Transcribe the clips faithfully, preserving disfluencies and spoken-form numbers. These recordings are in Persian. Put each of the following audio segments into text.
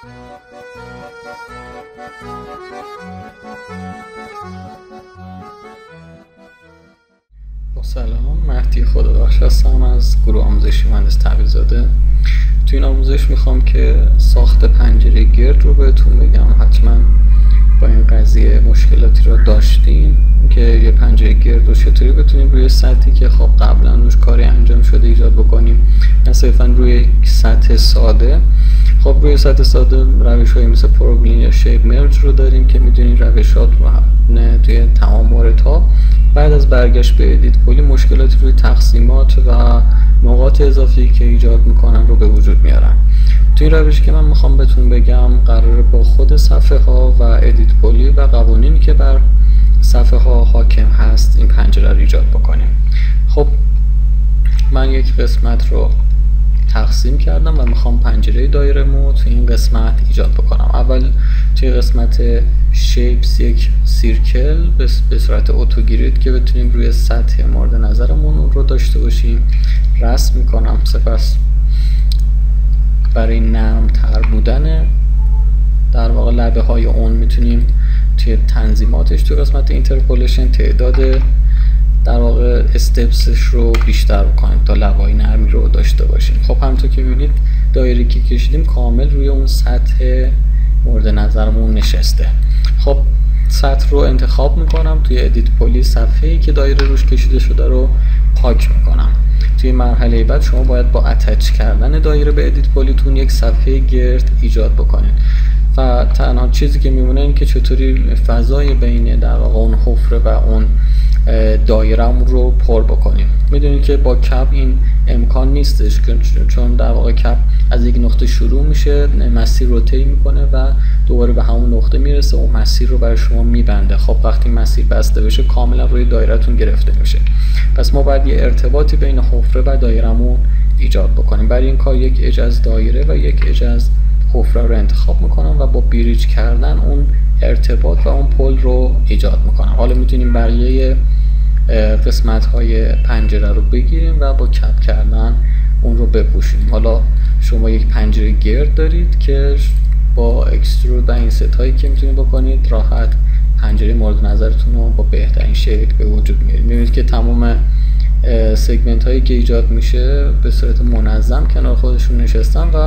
سلام، مهدی خدابخش هستم از گروه آموزشی مهندس تقی‌زاده. تو این آموزش میخوام که ساخت پنجره گرد رو بهتون بگم. حتما با این قضیه مشکلاتی رو داشتیم که یه پنجره گرد رو چطوری بتونیم روی سطحی که خب قبلا روش کاری انجام شده ایجاد بکنیم، نه صرفا روی سطح ساده. خب روی سطح ساده روش هایی مثل پروگلین یا شیپ مرج رو داریم که میدونین روشات رو توی تمام موردها بعد از برگشت به ادیت پلی مشکلاتی روی تقسیمات و نقاط اضافی که ایجاد میکنن رو به وجود میارن. توی این روش که من میخوام بهتون بگم قراره با خود صفحه ها و ادیت پلی و قوانینی که بر صفحه ها حاکم هست این پنجره رو ایجاد بکنیم. خب من یک قسمت رو تقسیم کردم و میخوام پنجره دایره مو توی این قسمت ایجاد بکنم. اول توی قسمت شیپس یک سیرکل به صورت اتوگرید که بتونیم روی سطح مورد نظرمون اون رو داشته باشیم رسم میکنم. سپس برای نرم تر بودن در واقع لبه های اون میتونیم توی تنظیماتش توی قسمت اینترپولیشن تعداد در واقع استپسش رو بیشتر بکنیم تا لبه‌های نرمی رو داشته باشیم. خب همونطور که می‌بینید دایره که کشیدیم کامل روی اون سطح مورد نظرمون نشسته. خب سطح رو انتخاب میکنم توی ادیت پلی، صفحه‌ای که دایره روش کشیده شده رو پاک میکنم. توی مرحله بعد شما باید با اتچ کردن دایره به ادیت پلیتون یک صفحه گرد ایجاد بکنید و تنها چیزی که میمونه این که چطوری فضای بین در واقع اون حفره و اون دایره‌مون رو پر بکنیم. میدونید که با کپ این امکان نیستش چون در واقع کپ از یک نقطه شروع میشه، مسیر رو طی میکنه و دوباره به همون نقطه میرسه، اون مسیر رو برای شما میبنده. خب وقتی مسیر بسته بشه کاملا روی دایره‌تون گرفته میشه. پس ما باید یه ارتباطی بین حفره و دایره‌مون ایجاد بکنیم. برای این کار یک اج از دایره و یک اج از حفره رو انتخاب میکنم و با بریج کردن اون ارتباط و اون پل رو ایجاد میکنم. حالا میتونیم بقیه قسمت های پنجره رو بگیریم و با کپ کردن اون رو بپوشیم. حالا شما یک پنجره گرد دارید که با اکسترود و این ست هایی که میتونید بکنید راحت پنجره مورد نظرتون رو با بهترین شکل به وجود میارید. میبینید که تمام سگمنت هایی که ایجاد میشه به صورت منظم کنار خودشون نشستن و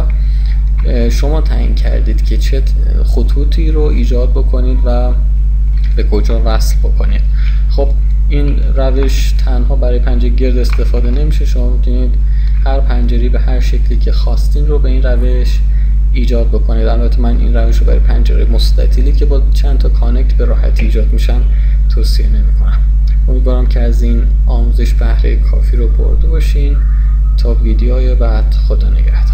شما تعیین کردید که چه خطوطی رو ایجاد بکنید و به کجا وصل بکنید. خب این روش تنها برای پنجره گرد استفاده نمیشه، شما میتونید هر پنجری به هر شکلی که خواستین رو به این روش ایجاد بکنید. البته من این روش رو برای پنجره مستطیلی که با چند تا کانکت به راحتی ایجاد میشن توصیه نمیکنم. امیدوارم که از این آموزش بهره کافی رو برده باشین. تا ویدیوهای بعد، خدا نگهدار.